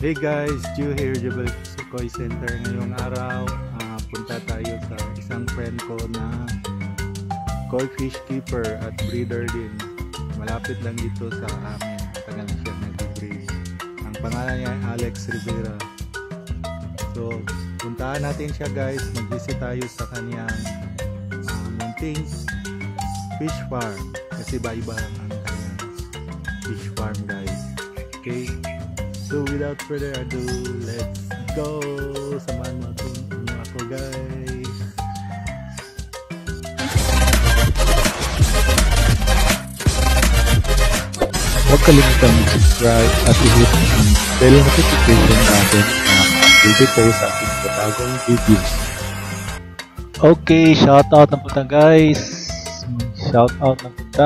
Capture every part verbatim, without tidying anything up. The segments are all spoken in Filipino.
Hey guys, Ju here, Jubel Sukhoi Center. Ngayong araw, uh, punta tayo sa isang friend ko na koi fish keeper at breeder din. Malapit lang dito sa amin. Tagal na siya nag-breed. Ang pangalan niya ay Alex Rivera. So, puntahan natin siya guys. Mag-visit tayo sa kanyang uh, munting fish farm. Kasi iba-iba ang kanyang fish farm guys. Okay? So without further ado, let's go! Samahan mo ako guys! Huwag kalimutan mag-subscribe at i-hit ang bell notification natin na update tayo sa ating bagong videos. Okay, shoutout na punta guys! Shoutout na punta!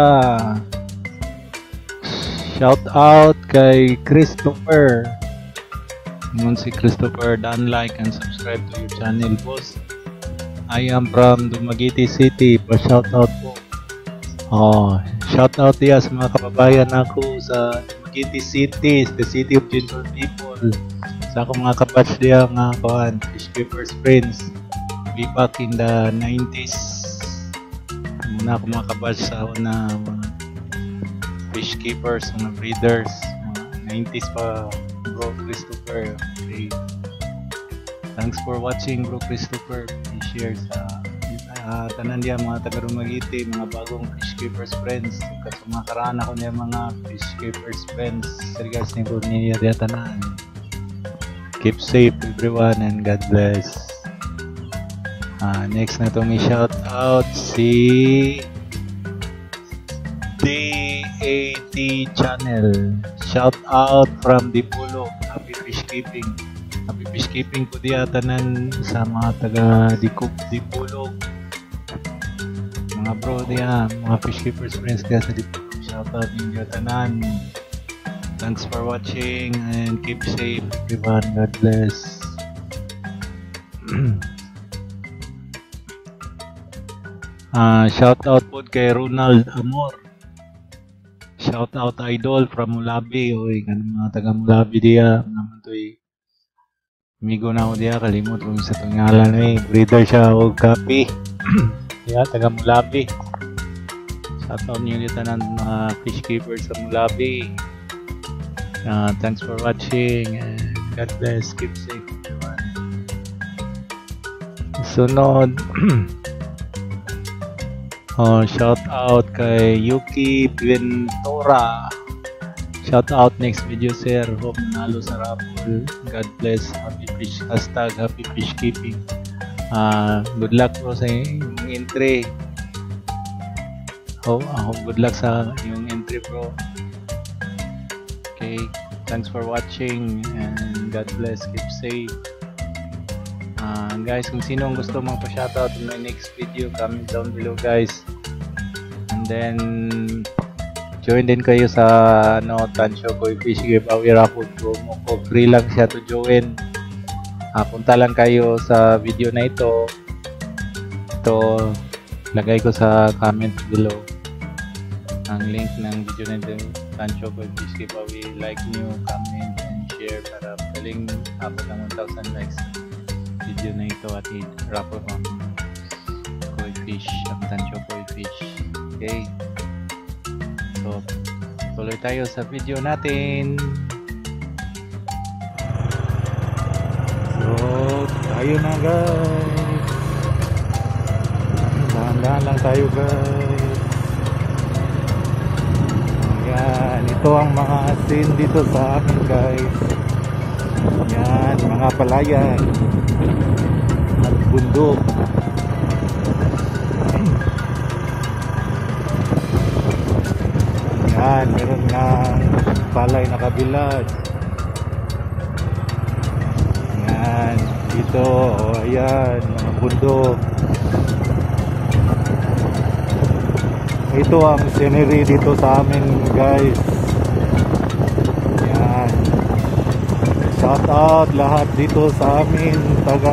Shout out kay Christopher. Ngun si Christopher, dan like and subscribe to your channel, boss. I am from Dumaguete City. Pa shout out po. Oh, shout out diya sa mga kababayan ako sa Dumaguete City, the city of gentle people. Sa akong mga kabatch diya nga kuan, fish keepers friends. Way back in the nineties. Muna ako mga kabatch sa una mga fish keepers, mga breeders, mga nineties pa, bro Christopher. Okay. Thanks for watching, bro Christopher. I-share sa uh, tanan diya mga taga Dumaguete, mga bagong fish keepers friends. Kasi mga karaan ako niya mga fish keepers friends. Regards ni bro niya diya tanan. Keep safe everyone and God bless. Uh, next na itong i-shout out si D A T channel. Shout out from Dipolog. Happy fish keeping. Happy fish keeping po diya tanan sa mga taga Dikop Dipolog. Mga bro diya, mga fish keepers friends diya sa Dipolog. Shout out ninyo tanan. Thanks for watching and keep safe everyone. God bless. uh, shout out po kay Ronald Amor. Shout out idol from Mulabi. Oy, kanang mga taga Mulabi diya naman toy. Amigo na ako diya, kalimot ko sa tungalan eh. Breeder siya o copy. Diya taga Mulabi. Shout out niyo dito ng mga fish keepers sa Mulabi. Uh, thanks for watching and God bless. Keep safe everyone. Sunod. Oh, shout out kay Yuki Ventura. Shout out next video sir. Hope nanalo sa raffle. God bless. Happy fish. Hashtag happy fish keeping. Uh, good luck bro sa yung entry. Oh, uh, good luck sa yung entry bro. Okay. Thanks for watching and God bless. Keep safe. Uh, guys, kung sino ang gusto mong pa-shoutout in my next video, comment down below guys. And then join din kayo sa ano, Tansyo Koi Fish Giveaway Raffle promo ko. Free lang siya to join. Uh, punta lang kayo sa video na ito. Ito, lagay ko sa comment below ang link ng video na ito. Tansyo Koi Fish Giveaway. Like nyo, comment, and share para galing abot ng one thousand likes video na ito at i-raffle ang koi fish, ang Tansyo Koi Fish. Okay, so tuloy tayo sa video natin. So tayo na guys, dahan-dahan lang tayo guys. Ayan, ito ang mga scene dito sa amin guys. Yan, mga palayan at bundok. Yan, meron nga palay na kabilad. Yan, dito, oh, ayan, mga bundok. Ito ang scenery dito sa amin guys. Yan. Shout out lahat dito sa amin taga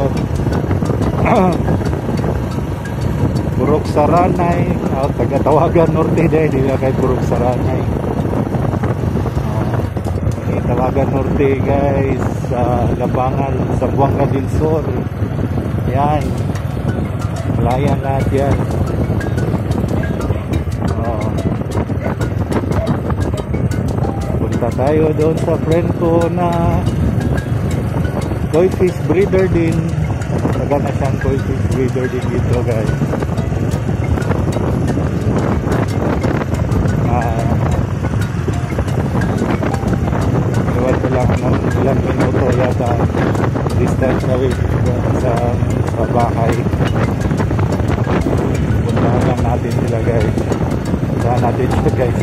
Purok Saranay, o taga Tawagan Norte din, hindi na kay Purok Saranay. Tawagan Norte guys, sa Labangan, sa Buanga del Sur. Yan, Palayan lahat yan. Oh. Punta tayo doon sa friend ko na koi fish breeder din. Taga na siyang koi fish breeder din dito guys. Ah, iwan ko lang ng ilang minuto yata distance na rin sa, sa bahay. Puntahan lang natin sila guys. Puntahan natin sila guys.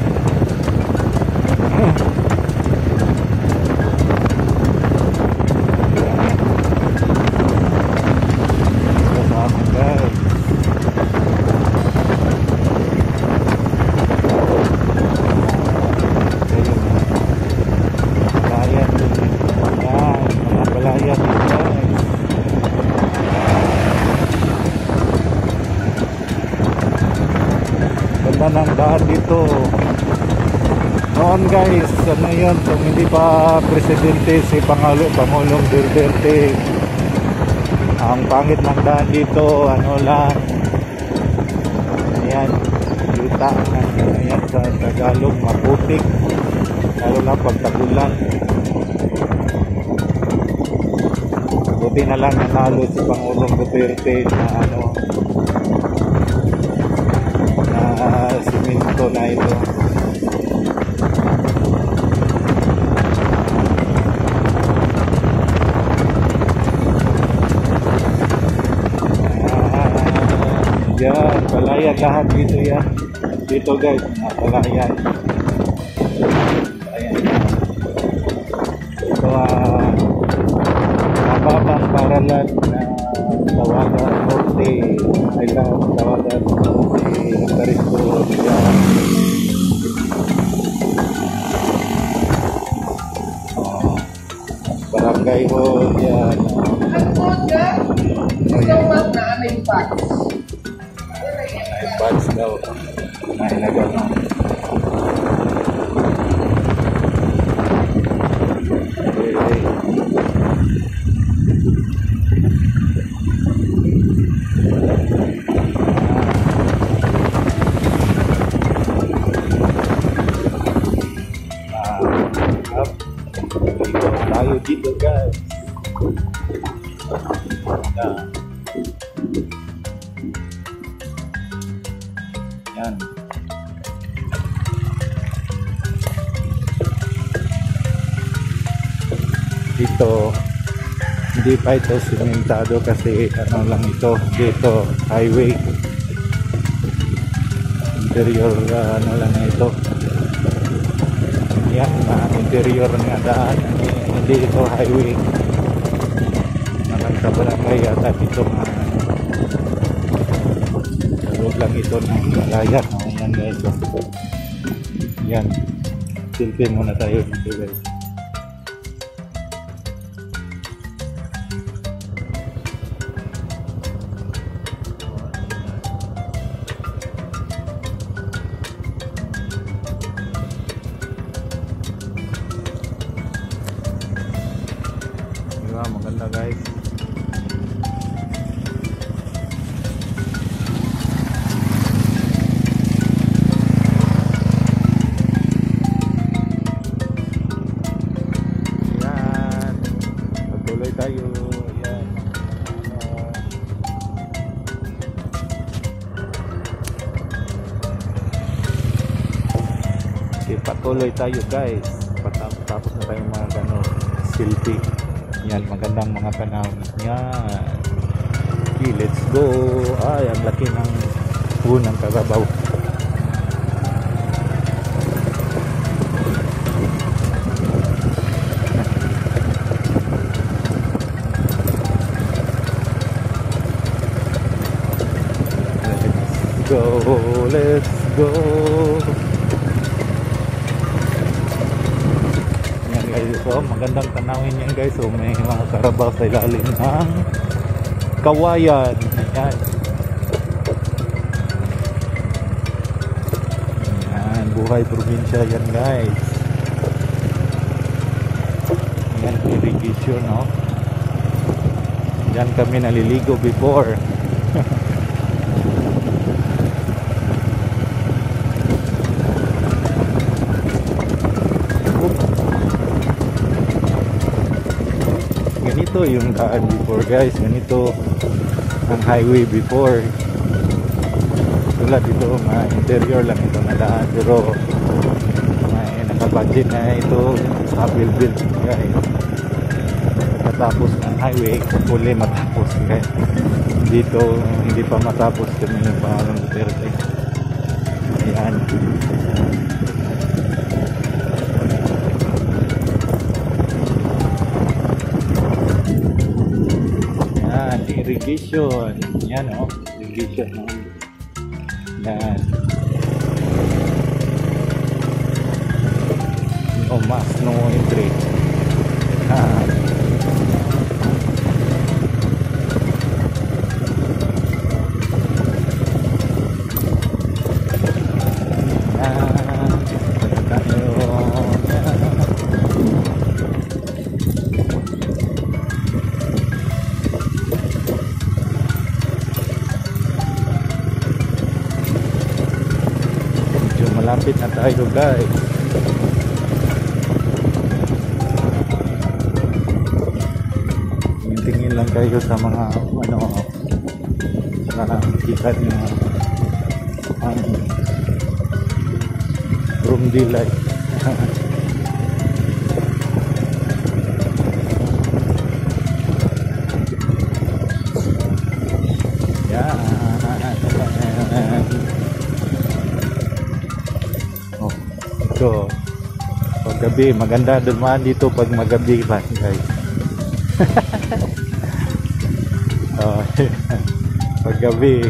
Kasama guys. Palayan din. Yan, mga palayan din guys. Ganda ng daan dito. Noon guys, ano yun, kung hindi pa presidente si Pangulo, Pangulong Duterte, ang pangit ng daan dito, ano lang, ayan, yuta, ayan sa Tagalog, maputik, lalo na pagtagulan. Buti na lang nanalo si Pangulong Duterte na ano, na simento na ito. Yan, palayan lahat dito yan. Dito guys, mga palayan. Ayan. Ito ah, mababang paralan na Tawagan Norte. Ay lang, Tawagan Norte. Karisto, yan. Oh, barangay hall, yan. Ano po dyan? Ikaw lang na aming box. Buds daw. Nailaga na. Okay. Ah, up. Dito tayo dito guys. Yan. Yan. Dito hindi pa ito simentado kasi ano lang ito, dito highway, interior uh, ano lang ito. Yan, uh, interior nga daan, hindi ito highway. Nalang sa barangay yata dito nga loob lang ito ng Palayan. Ayan guys, yan, silpin muna tayo dito guys. Diba, maganda guys. Tayo, yan. Uh, okay, patuloy tayo guys. Patapos tapos na tayo mga gano'n selfie. Yan, magandang mga panahon. Yan. Okay, let's go. Ay, ang laki ng unang Karabaw. Go, let's go. Yan guys, so magandang tanawin yan guys. So may mga Karabaw sa ilalim ng kawayan. Yan. Yan, buhay probinsya yan guys. irrigation, no? Diyan kami naliligo before. Ganito yung daan before, guys. Ganito ang highway before. Tulad dito, mga interior lang ito na daan. Pero may nakabudget na ito sa build-build, guys. Matapos ng highway, huli matapos, guys. Dito, hindi pa matapos kami ng pangalang Duterte. Ayan. Ayan, irrigation. Ayan, oh, irrigation. Ayan. No mas, no entry. Ah. Malapit na tayo, guys. Tingin lang kayo sa mga ano, nakikita nyo ang room delight. Yan. So, paggabi, maganda dumaan dito pag magabi pa, guys. Oh, paggabi.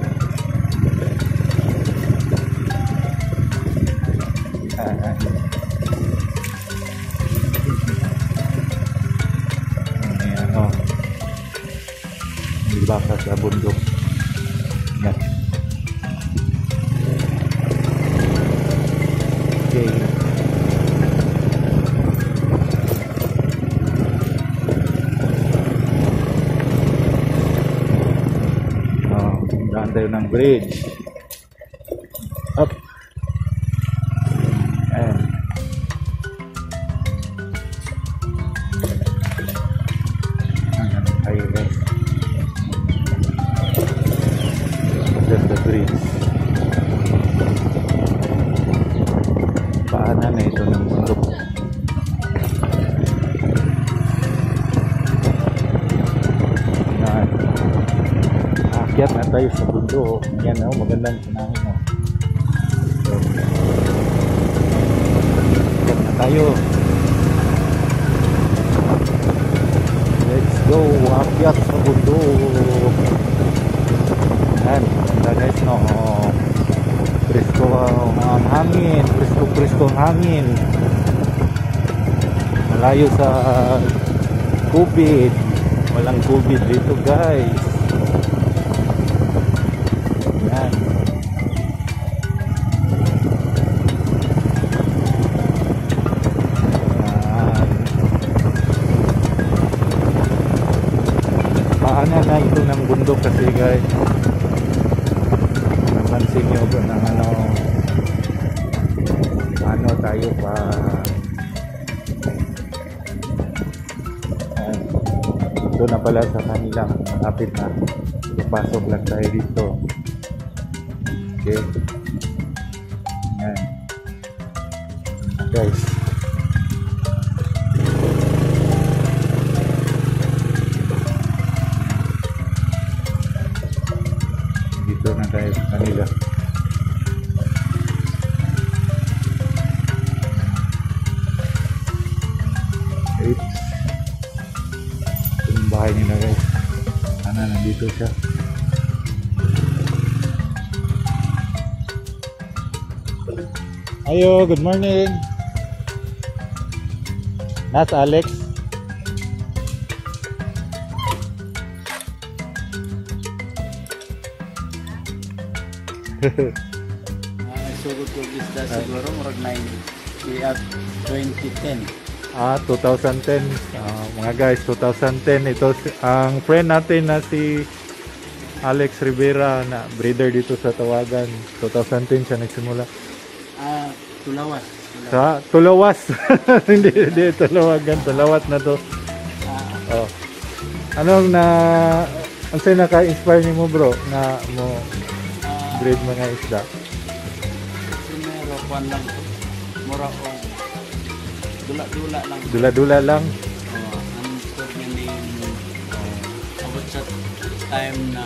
Ah. Ayan, oh. May baka sa bundok. Yan. Okay. Oh, daan tayo ng bridge. Up. Ayan. Ayan tayo, guys. There's the bridge. Paanan na ito ng bundok. Yan. Akyat na tayo sa bundok. Yan, oh, magandang sinangin, oh. So, akyat na tayo. Let's go. Akyat sa bundok. Yan. Ganda, guys, no? Presko ang hangin, presko presko ang hangin, malayo sa COVID, walang COVID dito, guys. Yan. Yan. Paanan na ito ng bundok kasi, guys. Napansin nyo ba ng ano ano tayo pa ayan. Ito na pala sa kanilang malapit na ipasok lang tayo dito. Okay, ayan, guys. Dito na tayo sa kanila. Oops. Ito yung bahay nila, guys. Sana nandito siya. Ayo, good morning. That's Alex. Uh, sugod ko isda siguro murag nine we have twenty ten. Ah, twenty ten. Ah, mga guys, twenty ten. Ito si- ang friend natin na si Alex Rivera na breeder dito sa Tawagan. twenty ten siya nagsimula. Ah, tulawas. Tulawas. Sa Tulawas. hindi, hindi, Tawagan. Tulawat na to. Ah, Oh. Anong na... Ang sa'yo naka-inspire ni mo bro na mo ah, breed mga isda? primero, kwan lang. Mura ko. Dula-dula lang. Dula-dula lang. Oh, ang sure niya ni abot sa time na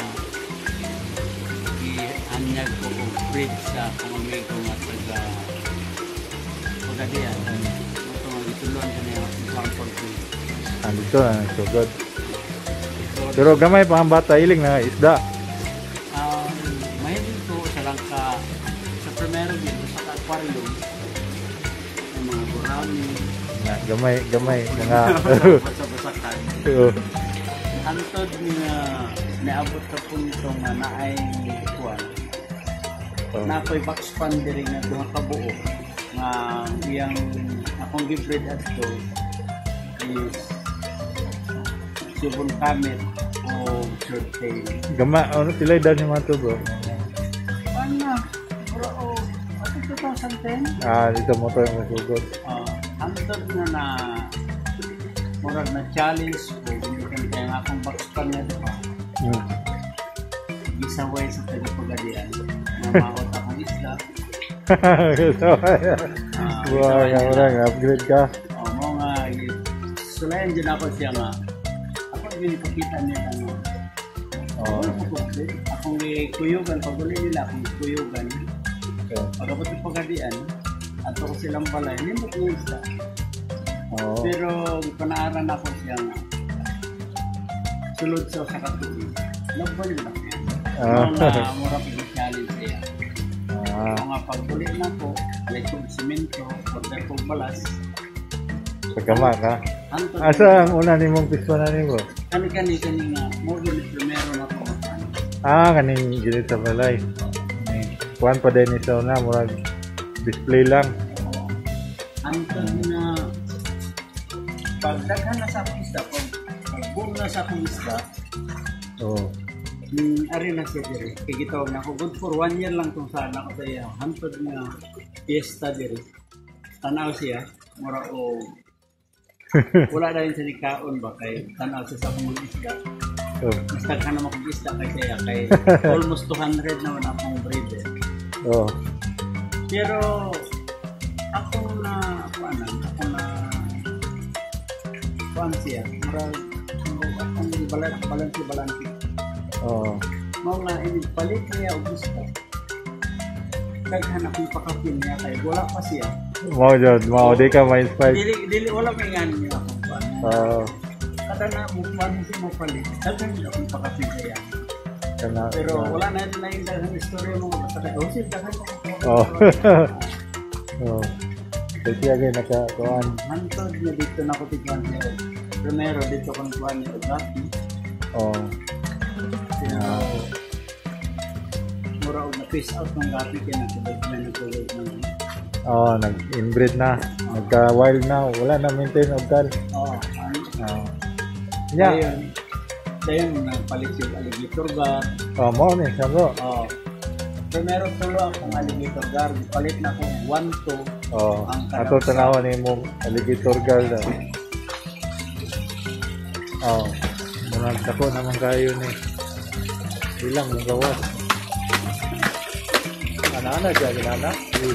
i-anyag ko o breed sa pamamay ko nga taga Pagadian. Ito nga, itulungan ko niya ang sample ko. Andito na, so good. Pero gamay pa ang bata, iling na isda. Um, mahilig ko sa langka sa primero din sa aquarium ang mga gurami Na, gamay, gamay. Mga... basa-basakan Oo. antod nga naabot sa punto nga naay kuwan Oh. na ako'y box fan diri nga duha ka buo nga iyang akong gibreed at to is subon kamet o short tail. Gamay, ano pilay daw ni mga to bro? Ano? Pero oh, ato twenty ten? Ah, dito mo to yung masugot. Uh, antod nga na murag na challenge ko gamitin kaya nga akong box pan nga diba? Hmm. Gisaway sa tagapagadian na maot akong isla. Ah, Wow, nga orang, upgrade ka. oh, mo nga sulayan dyan ako siya nga ako ginipakita niya ano Oh. akong kuyugan pag uli nila akong kuyugan Okay. pagkabot yung pagadian ato ko silang balay nindot ng isla. Oh. Pero panaaran ako siya nga sulod sa sa katuig. Laban yun ako yan. Ah. Mga mura pa yung challenge siya. Ah, Mga pagbulit na ko, alay kong simento, order kong balas. pagkama ka. Anto, Asa ang una ni mong pispa na ni bro? kani-kani kani nga, mo yun primero na ko. Ah, kaning ginit sa balay. Kuhan pa din isa na, murag display lang. Anto na pagdaghan na sa akong isda, pag pag-boom na sa akong isda, Oh. Hmm, ari na siya diri. Kaya gitawag na ako. Good for one year lang kung saan ako sa iya. Hantod nga fiesta diri. Tanaw siya. Mura o... Wala na yun sa nikaon ba? Kay tanaw siya sa akong isda. Oh. Basta ka naman kong isda kay siya. Kay almost two hundred naman akong breeder. Oh. Pero ako na... Ako na... Ako na... Kuan siya. Mura... Akong balansi-balansi. Oh. Mao nga inipalit niya og gusto. Daghan akong pakapin niya kay wala pa siya. Mau jod, mau di ka ma-inspire. Dili dili wala may ngani niya akong pan. Oh. Kada na mo pan siya mo palit. Daghan akong pakapin niya. Kana. Pero wala na na yung daghan istorya mo basta kay oh sir daghan ko. Oh. Oh. Kasi agay naka-kuhan. Hantod na dito na ko tigwan niya. Primero dito kon kuan ni Ogati. Oh. Pero mura og na face out ng gapi kaya nagtubig na nagtubig ng Oh, nag-inbreed na. Nagka-wild na. Wala na maintain og tal. oh ano Oh. Yeah. Dayon, dayon nagpalit yung alligator guard. Oh, mo ni sa bro. Oh. Primero tulo akong alligator guard. Palit na akong one two. Oh, Ang ato karapsa. tanawan ni mo alligator guard. Oh. Murag dako naman kayo ni. Ilang mong gawas. Ana-ana siya, ginana.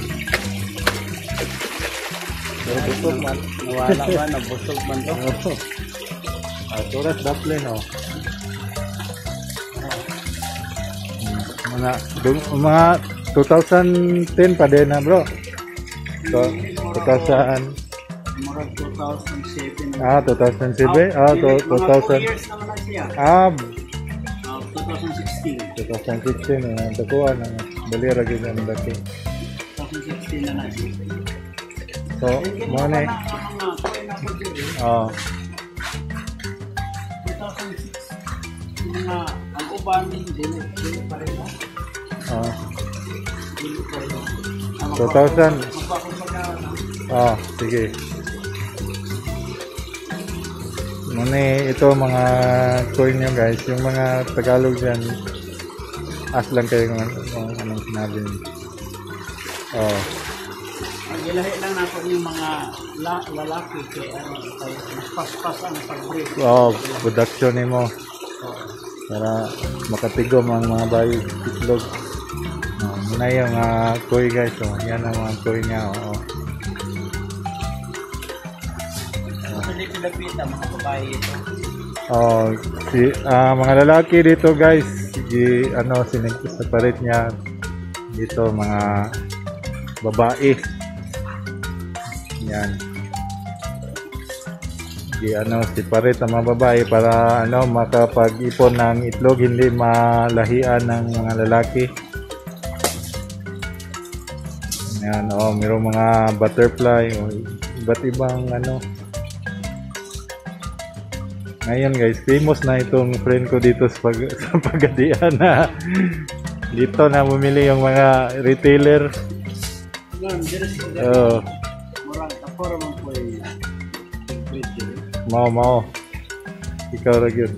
Pero busog man. Nawala ba? Nabusog man to. Oh. Ah, turas daple no. Mga dun- mga twenty ten pa din na bro. So, two thousand Murag two thousand seven. ah two thousand seven ah to Mga two four thousand years naman na siya. ah Uh, twenty sixteen. twenty sixteen ang dakuan ang balira gyud ang dati. twenty sixteen na na siya. So, mo na Mga coin ako dito. oh two thousand six. Mga ang uban dili dili pa rin. oh Dili pa rin. two thousand Magpapagpagkawan. ah sige. Muna ito mga coin nyo guys, yung mga Tagalog dyan, as lang kayo kung ano- kung anong sinabi nyo. Oh, Ang ilahi lang na yung mga la, lalaki kaya ano, kaya mas paspas ang pag-break. oh, production ni mo para makatigom ang mga bayi itlog. Oh, muna yung mga koi guys, oh. Yan ang mga koi niya. Oh. Kasi dito lapita mga babae ito. Oh, si, ah, mga lalaki dito guys, si, ano, sinigtos sa parit niya dito mga babae. Yan. Di ano si parit ang mga babae para ano makapag-ipon ng itlog, hindi malahian ng mga lalaki. Yan, oh, mayroong mga butterfly o iba't ibang ano. Ngayon guys, famous na itong friend ko dito sa, pag sa Pagadian na dito na bumili yung mga retailer. Ngayon, dito sa Oh, murang kapora man po yung break dito. mao mao. Ikaw ra gyud.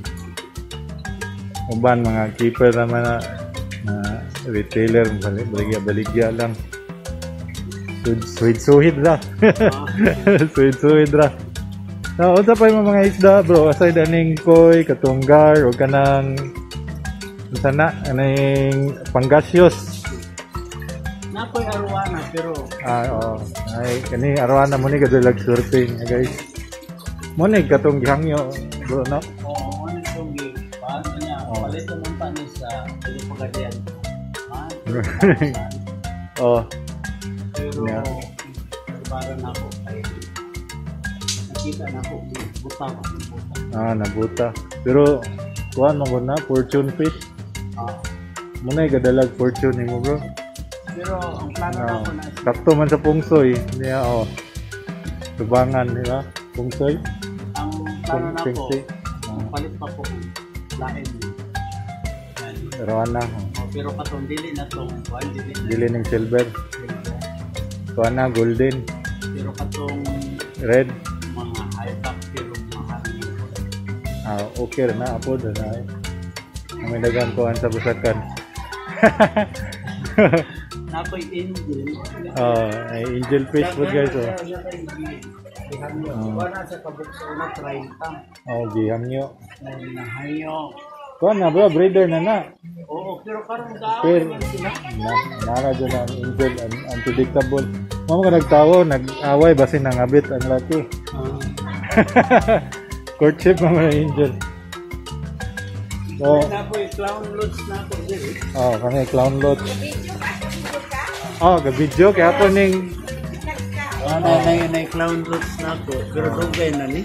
Uban mga keeper naman na, na retailer balik baligya baligya lang. Suid suid suhid ra. Suid suhid ra. So, unsa pa yung mga isda bro? Aside aning koi, katunggar o kanang unsa na aning panggasyos. Napoy arwana pero Ah, oo. Ay, kani arawana mo ni kadalag surfing, eh, guys. Mo ni katong gihangyo, bro, no? oo, ano itong paano niya, Oo. palito ng panis sa Pagadian. Ha? Oh, Pero, Yeah. para na ako ay nakita na ako, buta ko. ah, nabuta. Pero kuan mo na fortune fish. Ah, Mo na kadalag fortune nimo, bro. pero ang plano na Ah, ako na sakto man sa pungsoy, niya oh. Tubangan, di ba? Pungsoy. ang plano na ako, Pungsoy. Ah, palit pa po lain. Yan. arawana. Oh, pero katong dili na tong kuan dili na. Dili ning silver. Kuan na golden, Pero katong red. mga high back pero mga Ah, okay ra na apod na. May dagang kuan sa busakan. napoy engine. Oh, ay angel fish po guys, oh. Wala sa kabukso na thirty. Oh, gihangyo. Nahayo. Kuan na bro, breeder na na. Oo, pero karong daw Pero, man sila. na, nara dyan ang angel, un- unpredictable. Mamo ka nagtawo, nag-away, basin nangabit ang laki. Courtship mga angel. So, Kaya na po yung clown lodge na ako dito. oh, kami clown lot. Oh, ga-video, kaya po ning, Ano na yun na yung clown lodge na ako. Pero dugay na ni.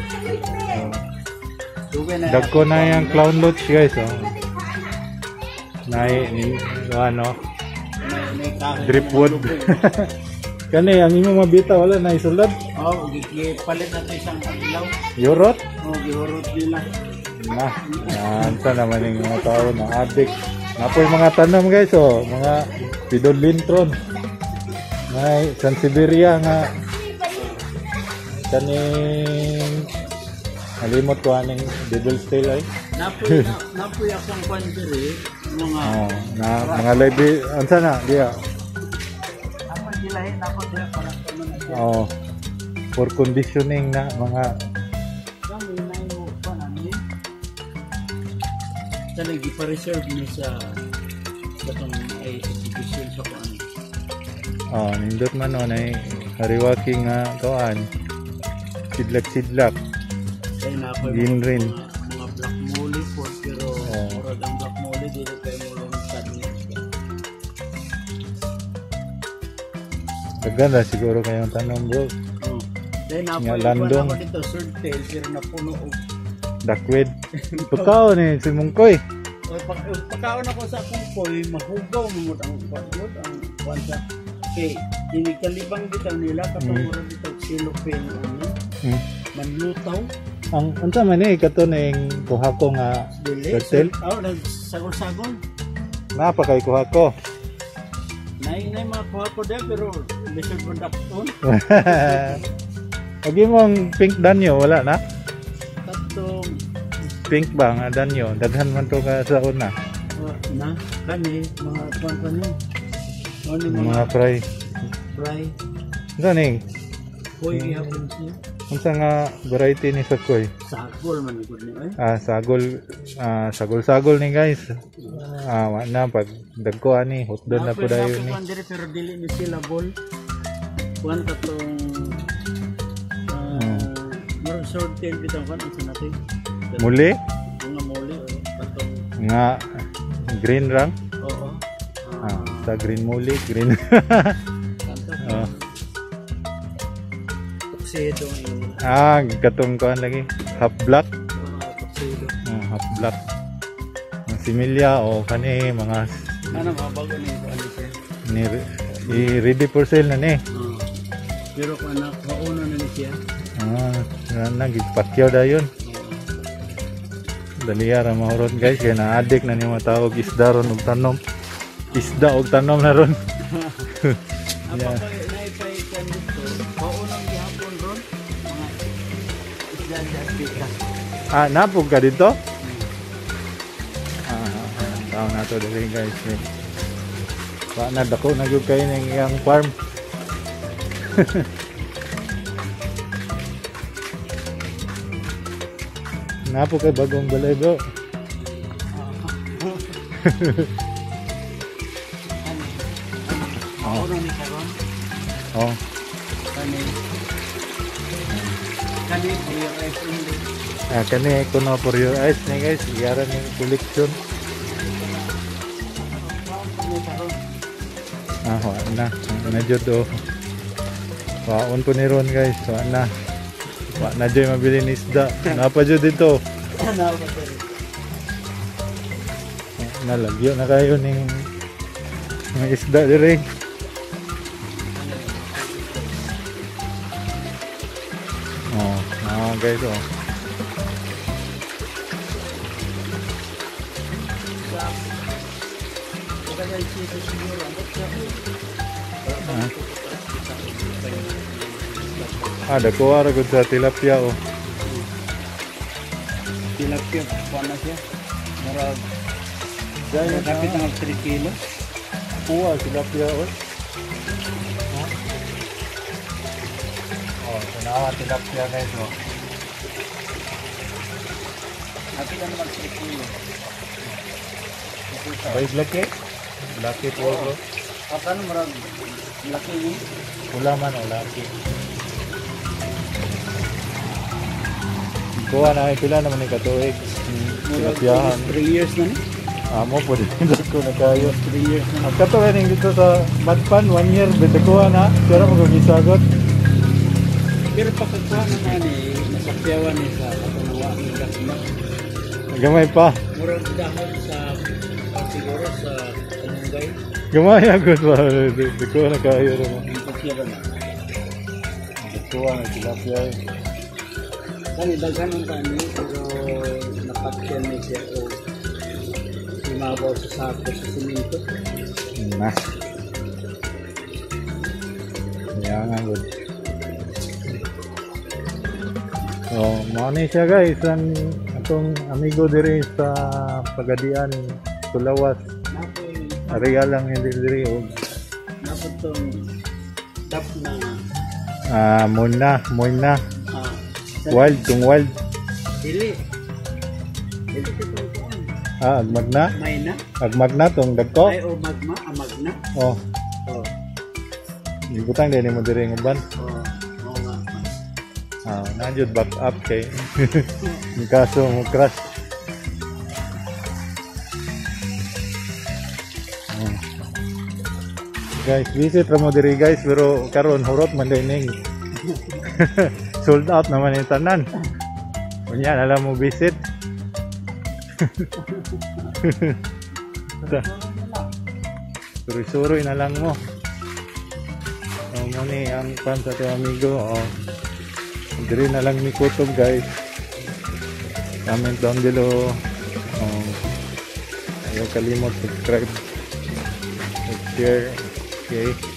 Dugay na. dagko na yung clown lot guys, oh. Na, ni, ano, May- may kahoy dripwood. na dugay. Kani, ang imong mabita, wala na isulad. Oo, gipalit natin isang ilaw. Yurot. Oo, gihurot nila. Na, yan sa naman yung mga tao na addict. Nga po yung mga tanong guys, oh, mga pidolintron. May Sansiberia nga kaning halimot ko aning devil tail ay. Napoy, na, napoy akong kwan diri. Mga, Oh, na mga live ansa na dia. ako gilahin ako diri para sa mga siya. Oh, for conditioning na mga Kami na yung kwan ano yun. Sana gipa-reserve niya sa katong ay exhibition sa kwan. oh, nindot man on ay hariwaki nga kuan. Sidlak-sidlak. Kaya na ako Green mga, rin. mga black molly po pero Oo. murag ang black molly dito kayo mo lang sa niya. Gaganda siguro kayong tanong bro. Oh. Dahil na Nga, ako landong. ako dito third tail pero napuno og Dakwid. Pagkao ni si Mungkoy. o pag pagkaon ako sa akong koy mahugaw mo ang kwan ang kwan sa kay inikalibang bitaw nila katong Mm. murag dito silopin ano Hmm. manlutaw Ang unsa man ni kato ning kuha ko nga dili Turtle? oh nagsagol-sagol napa kay kuha ko. nay nay mga kuha ko dyan pero lisod mo dakton Agi mong pink danyo wala na. pink ba nga danyo? Daghan man to ka sa una. Oh, na, kani, mga kuwan ko niya. Ano mga Mga fry. fry, Ganing. koy gihapon siya. Unsa nga variety ni Sakoy? Sagol man gud ni ay. Ah, sagol, ah, sagol-sagol ni guys. Ah, wa na pag dagko ani, hotdog na po dayon ni. Kuwan diri pero dili ni sila bol. Kuwan ka tong Hmm. Marang short tail bitang kan sa natin. Muli Mga muli o katong nga green rang. oo. Ah, sa green muli, green. Kanto. Ah, Tuxedo yung ah katong kuan lagi, half black, mga tuxedo. ah, half black. Ang similya o kani mga Ano mga bago ni ko ano siya. ni i ready for sale na ni. Oo. Pero kung anak mauno na ni siya. Ah, na nagpakyaw dayon. Daliya ra mahurot guys, kaya na-addict na ni mga tawag isda ron og tanom. Isda og tanom na ron. Ang Yeah. papay naipay kan dito. Maunang gihapon ron. Mga isda sa Africa. Ah, napog ka dito? Ah, ah, tao na to dali guys. Eh. Wa na dako na gyud kay ning iyang farm. Napo kay bagong balay bro. Maunang ni karon. Oh, Kani. Kani kuya ay hindi. ah, kani ko na for your eyes ni guys. Iyaran yung collection. Kani karon. Ah, wa na. Na jud oh. Waon po ni ron guys. Wa na. Wa na jud mabili ni isda. Napa jud dito. Ano ba dito? Nalagyo na kayo ning mga isda dire. Oh, ah guys oh. Kaya ito siguro ang Ah, dako ara gud sa tilapia oh. tilapia pa na siya. Murag dahil kapit ng three kilo. Kuha tilapia oh. Oh, tanawa tilapia guys oh. Kapit ng mga three kilo. Baik laki. Laki po bro. Apa no murag laki ni? Pula man oh laki. Kuha na ay pila naman ni katuig. Murag Tilapiahan. three years na ni. Amo po din ko na kayo. three years na. Ang kato rin dito sa Madpan, one year, bitakuha na. Pero magagisagot. Pero pagkakuha naman eh, nasakyawan eh sa katunawa ng kasma. Gamay pa. Murag dahon sa ah, siguro sa Tanungay. Gamay agad pa. Bitakuha na kayo rin. Ang pagkira na. Bitakuha na tilapia eh. Kani daghan ang kani pero napatyan ni siya o imabaw sa sako sa simento. Na. Yan nga good. So, mga ni siya guys. Ang atong amigo diri sa Pagadian, Tulawas. Napoy, Area lang hindi diri. O, napoy tong tap na ah, Muna, Muna. ah, Wild, kung wild. dili. Dili ko ito kuan. Ah, agmag na. May na. Agmag na tong dagko. Ay o magma, amag na. Oh, Oh, ibutang din mo diri ng uban. oh, oo nga. Ah, nanjud back up kay. Ni kaso mo crash. Oh. Guys, visit ra mo diri guys, pero karon hurot man din ning. Sold out naman yung tanan. Kunya alam mo visit. Suri-suri na lang mo. Oh, mo ni ang pan sa to amigo. Oh. Diri na lang ni kutob guys. Comment down below. Oh. Ayaw kalimot subscribe. Share. Okay.